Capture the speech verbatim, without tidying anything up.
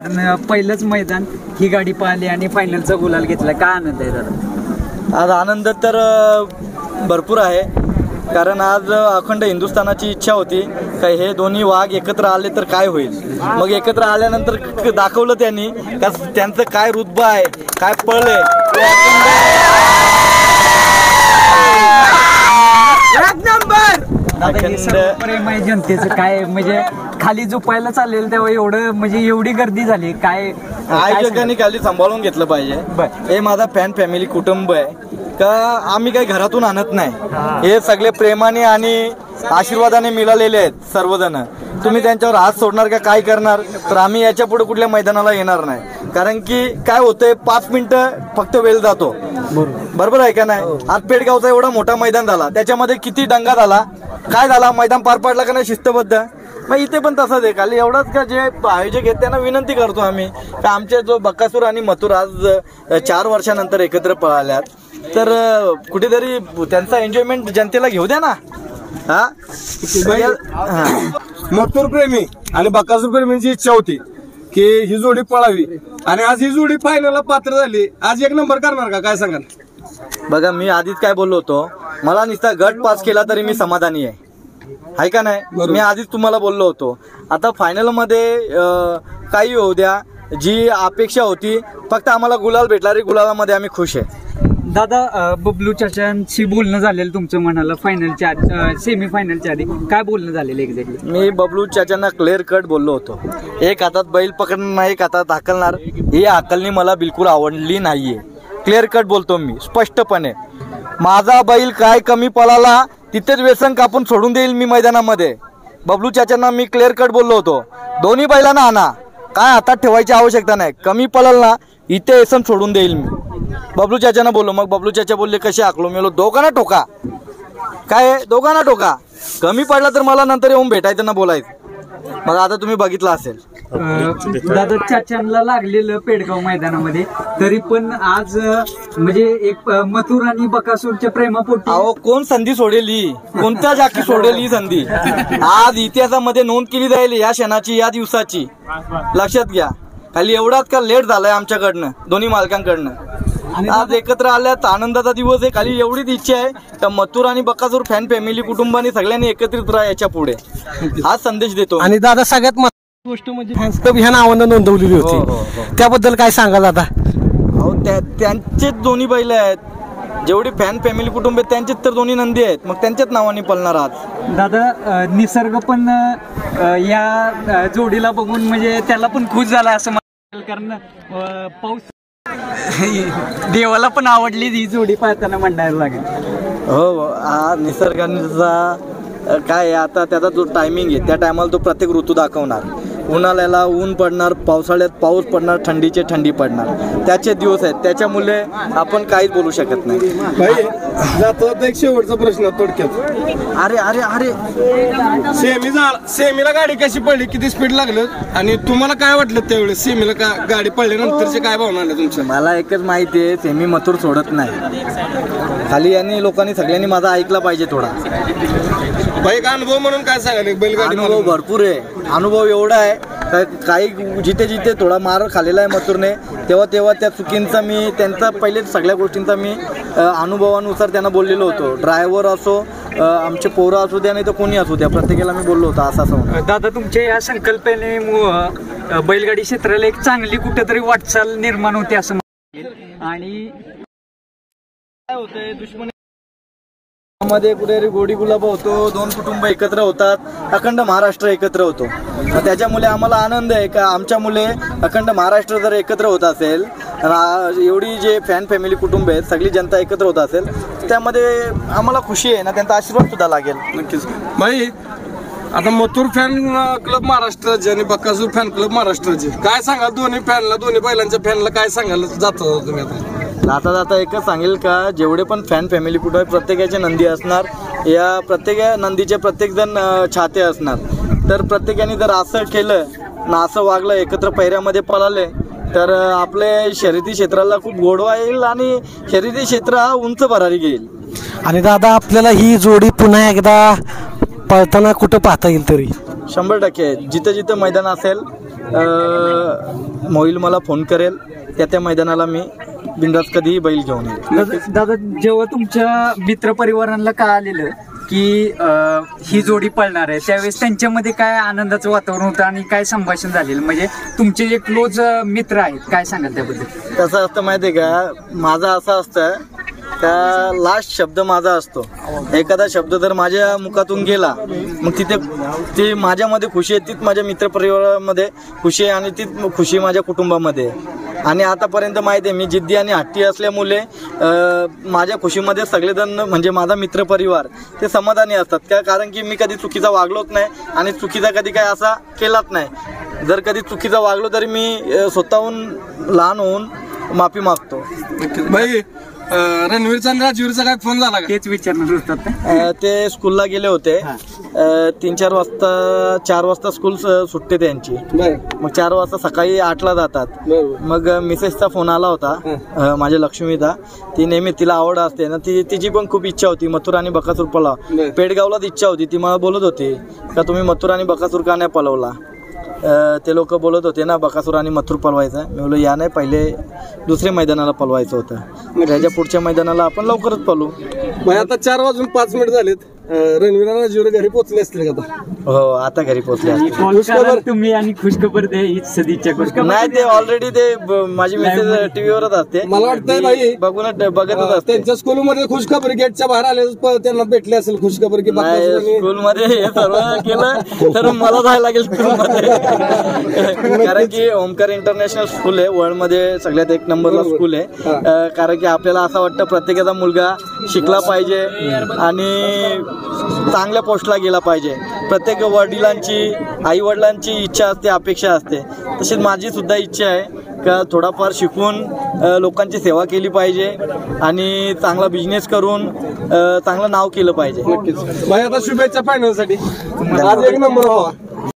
पहिलंच मैदान ही गाडी पाहिली आणि फायनलचा गुलाल घेतला, काय आनंद आहे दादा? आज आनंद तर भरपूर आहे, कारण आज अखंड हिंदुस्थानाची इच्छा होती का हे दोन्ही वाघ एकत्र आले तर काय होईल. मग एकत्र आल्यानंतर दाखवलं त्यांनी का त्यांचं काय रुतबा आहे, काय पळ आहे. प्रेम आहे जनतेचं, काय म्हणजे खाली झोपायला चालेल तेव्हा एवढं म्हणजे एवढी गर्दी झाली, काय आयोजकांनी खाली सांभाळून घेतलं पाहिजे. हे माझा फॅन फॅमिली कुटुंब आहे का, आम्ही काही घरातून आणत नाही, हे सगळे प्रेमाने आणि आशीर्वादाने मिळालेले आहेत सर्वजण. तुम्ही त्यांच्यावर हात सोडणार का काय करणार, तर आम्ही याच्या पुढे कुठल्या मैदानाला येणार नाही. कारण की काय होतंय, पाच मिनिटं फक्त वेळ जातो, बरोबर आहे का नाही. आज पेडगावचा एवढा मोठा मैदान झाला, त्याच्यामध्ये किती दंगा झाला, काय झाला, मैदान पार पाडला का नाही शिस्तबद्ध. मग इथे पण तसंच आहे. खाली एवढंच का जे आयोजक आहेत त्यांना विनंती करतो आम्ही का आमचे जो बकासूर आणि मथुर आज चार वर्षानंतर एकत्र पळाल्यात, तर कुठेतरी त्यांचा एन्जॉयमेंट जनतेला घेऊ द्या ना. हा मथुर प्रेमी आणि बकासूर प्रेमींची इच्छा होती की ही जोडी पळावी, आणि आज ही जोडी फायनलला पात्र झाली. आज एक नंबर करणार का, काय सांगाल? बघा, मी आधीच काय बोललो होतो, मला नुसता गट पास केला तरी मी समाधानी आहे, आहे का नाही. मी आधीच तुम्हाला बोललो होतो. आता फायनल मध्ये काही होऊ द्या, जी अपेक्षा होती फक्त आम्हाला गुलाल भेटला रे, गुलालामध्ये आम्ही खुश आहे. दादा, बबलू चाचांशी बोलणं झालेलं तुमचं म्हणाला फायनलच्या सेमी फायनलच्या आधी, काय बोलणं झालेलं एक्झॅक्टली? मी बबलू चाचांना क्लिअर कट बोललो होतो, एक हातात बैल पकडणार एक हातात हाकलणार, ही हाकलणी मला बिलकुल आवडली नाहीये. क्लिअर कट बोलतो मी स्पष्टपणे. माझा बैल काय कमी पळाला तिथेच व्यसन कापून सोडून देईल मी मैदानामध्ये. बबलू चाचांना मी क्लिअर कट बोललो होतो, दोन्ही बैलांना आणा, काय हातात ठेवायची आवश्यकता नाही, कमी पळाल ना इथे व्यसन सोडून देईल मी. बबलू चाचांना बोललो, मग बबलू चाचा बोलले कसे हाकलो, मी दोघांना टोका, काय दोघांना टोका, कमी पडला तर मला नंतर येऊन भेटायचं ना बोलायचं. मग आता तुम्ही बघितलं असेल दादा चाचांना लागलेलं पेडगाव मैदानामध्ये, तरी पण आज म्हणजे एक मथुर आणि बकासूरच्या प्रेमापोटी अहो कोण संधी सोडेल ही, कोणत्या जागी सोडेल ही संधी. आज इतिहासामध्ये नोंद केली जाईल या क्षणाची, या दिवसाची, लक्षात घ्या. खाली एवढाच का लेट झालाय आमच्याकडनं, दोन्ही मालकांकडनं. आज एकत्र आल्यात, आनंदाचा दिवस आहे. खाली एवढीच इच्छा आहे तर मथुर आणि बकासूर फॅन फॅमिली कुटुंबाने सगळ्यांनी एकत्रित राहा याच्या पुढे, हा संदेश देतो. आणि दादा सगळ्यात महत्त्वाची गोष्ट म्हणजे फॅन्स क्लब ह्या नावानं नोंदवलेली होती, त्याबद्दल काय सांगाल दादा? अहो त्यांचेच दोन्ही बैल आहेत, जेवढी फॅन फॅमिली कुटुंब आहेत त्यांचेच तर दोन्ही नंदी आहेत, मग त्यांच्याच नावाने पळणार आज. दादा, निसर्ग पण या जोडीला बघून म्हणजे त्याला पण खुश झाला असं म्हणाल, कारण पाऊस देवाला पण आवडली ही जोडी पाहताना म्हणायला लागेल. हो, हा निसर्गाचा काय आता त्याचा जो टायमिंग आहे त्या टायमाला तो प्रत्येक ऋतू दाखवणार. उन्हाळ्याला ऊन पडणार, पावसाळ्यात पाऊस पडणार, थंडीचे थंडी पडणार, त्याचे दिवस आहेत, त्याच्यामुळे आपण काहीच बोलू शकत नाही. एक शेवटचा प्रश्न थोडक्यात, अरे अरे अरे सेमी सेमीला गाडी कशी पडली, किती स्पीड लागलं, आणि तुम्हाला काय वाटलं त्यावेळेस सेमीला का गाडी पडल्यानंतरचे काय भावना आल्या तुमच्या? मला एकच माहिती आहे, सेमी मथुर सोडत नाही. खाली यांनी लोकांनी सगळ्यांनी माझा ऐकला पाहिजे थोडा. बाईक अनुभव म्हणून काय सांगाल? बैलगाडी अनुभव भरपूर आहे, अनुभव एवढा आहे काही जिथे जिथे थोडा मार खाल्लेला आहे मथुरने, तेव्हा तेव्हा त्या चुकींचा मी त्यांचा पहिले सगळ्या गोष्टींचा मी अनुभवानुसार त्यांना बोललेलो होतो. ड्रायव्हर असो, आमचे पोरं असू द्या, नाही तर कोणी असू द्या, प्रत्येकाला मी बोललो होतो असं असं. दादा, तुमच्या या संकल्पने बैलगाडी क्षेत्राला एक चांगली कुठेतरी वाटचाल निर्माण होते असं म्हणेल. आणि काय होतंय, दुश्मनी मध्ये कुठेतरी गोडी गुलाब होतो, दोन कुटुंब एकत्र होतात, अखंड महाराष्ट्र एकत्र होतो. त्याच्यामुळे आम्हाला आनंद आहे का आमच्या मुले अखंड महाराष्ट्र जर एकत्र होत असेल, एवढी जे फॅन फॅमिली कुटुंब आहेत सगळी जनता एकत्र होत असेल, त्यामध्ये आम्हाला खुशी आहे ना, त्यांचा आशीर्वाद सुद्धा लागेल. नक्कीच भाई. आता मथुर फॅन क्लब महाराष्ट्राचे आणि बकासूर फॅन क्लब महाराष्ट्राचे काय सांगाल? दोन्ही फॅनला, दोन्ही बैलांच्या फॅनला काय सांगाल जाता तुम्ही? आता जाता जाता एकच सांगेल का जेवढे पण फॅन फॅमिली कुठं प्रत्येकाचे नंदी असणार, या प्रत्येक नंदीचे प्रत्येक जण छाते असणार, तर प्रत्येकाने जर असं केलं ना, असं वागलं, एकत्र पैऱ्यामध्ये पळाले, तर आपले शर्यती क्षेत्राला खूप गोडवा येईल आणि शर्यती क्षेत्र हा उंच भरारी घेईल. आणि दादा, आपल्याला ही जोडी पुन्हा एकदा पळताना कुठं पाहता येईल? तरी शंभर टक्के जिथं जिथं मैदान असेल अं, मोहिल मला फोन करेल त्या त्या मैदानाला मी बिंदास कधीही बैल घेऊन येईल. दादा दादा, जेव्हा तुमच्या मित्रपरिवारांना काय आलेलं की अं, ही जोडी पळणार आहे, त्यावेळेस त्यांच्यामध्ये काय आनंदाचं वातावरण होतं आणि काय संभाषण झालेलं, म्हणजे तुमचे जे क्लोज मित्र आहेत, काय सांगाल त्याबद्दल? कसं असतं माहितीये का, माझं असं असतं का लास्ट शब्द माझा असतो. एखादा शब्द जर माझ्या मुखातून गेला मग तिथे ती माझ्यामध्ये खुशी आहे, तीच माझ्या मित्रपरिवारामध्ये खुशी आहे आणि तीच खुशी माझ्या कुटुंबामध्ये आहे. आणि आतापर्यंत माहिती आहे मी जिद्दी आणि हट्टी असल्यामुळे माझ्या खुशीमध्ये सगळेजण म्हणजे माझा मित्रपरिवार ते समाधानी असतात का, कारण की मी कधी चुकीचा वागलोच नाही आणि चुकीचा कधी काय असा केलाच नाही. जर कधी चुकीचा वागलो तरी मी स्वतःहून लहान होऊन माफी मागतो. भाई रणवीरचा आणि राजवीरचा काय फोन झाला का? तेच विचारणार होतात. अं, ते स्कूलला गेले होते. अं, तीन चार वाजता चार वाजता स्कूल सुटते त्यांची. मग चार वाजता सकाळी आठला जातात. मग मिसेसचा फोन आला होता अं, माझ्या लक्ष्मीदा. ती नेहमी तिला आवड असते ना, ती तिची पण खूप इच्छा होती मथुर आणि बकासूर पळावा. पेडगावलाच इच्छा होती. ती मला बोलत होती का तुम्ही मथुर आणि बकासूर का नाही पळवला. ते लोक बोलत होते ना बकासूर आणि मथुर पळवायचं. मी बोललो या नाही, पहिले दुसऱ्या मैदानाला पळवायचं होतं, त्याच्या पुढच्या मैदानाला आपण लवकरच पळू. आता चार वाजून पाच मिनिट झालेत. रणवीर आणि राजवीर घरी पोहोचले असतील का? हो, आता घरी पोहोचले. तुम्ही आणि खुशखबर द्या, हीच सदिच्छा खुशखबर. नाही, ते ऑलरेडी ते ब- माझी मेसेज टीव्हीवरच असते. मला वाटतंय भाई बघूनच बघतच असते. त्यांच्या स्कूलमध्ये खुशखबर गेटच्या बाहेर आले त्यांना भेटले असेल खुशखबर की नाही, स्कूलमध्ये हे सर्व केलं तर मला जायला लागेल स्कूलमध्ये. कारण की ओमकार इंटरनॅशनल स्कूल आहे, वर्ल्ड मध्ये सगळ्यात एक नंबरला स्कूल आहे. अं, कारण की आपल्याला असं वाटतं प्रत्येकाचा मुलगा शिकला पाहिजे आणि चांगल्या पोस्टला गेला पाहिजे. प्रत्येक वडिलांची आई वडिलांची इच्छा असते, अपेक्षा असते. तशीच माझी सुद्धा इच्छा आहे का थोडाफार शिकून लोकांची सेवा केली पाहिजे आणि चांगला बिझनेस करून चांगलं नाव केलं पाहिजे. भाई आता शुभेच्छा फायनलसाठी. आज एक नंबर व्हावा.